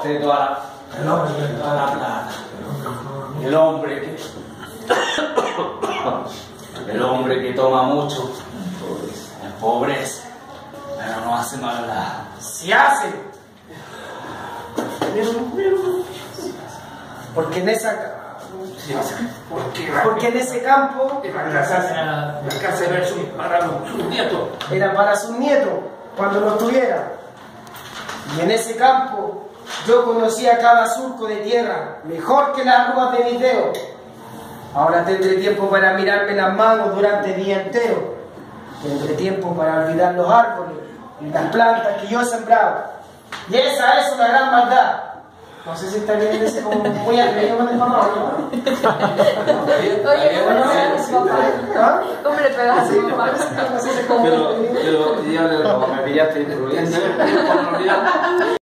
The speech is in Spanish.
usted toda la plata. El hombre que toma mucho empobrece, pero no hace maldad. ¡Se hace! Porque en ese campo la casa de verso para sus nietos. era para sus nietos cuando no estuviera. Y en ese campo yo conocía cada surco de tierra mejor que las arrugas de mis dedos. Ahora tendré tiempo para mirarme las manos durante el día entero. Tendré tiempo para olvidar los árboles y las plantas que yo he sembrado. Y esa es una gran maldad. No sé si está bien ese como voy a creer con el papá, ¿no? Oye, ¿cómo le pegas a su papá? Pero ya me pillaste imprudente.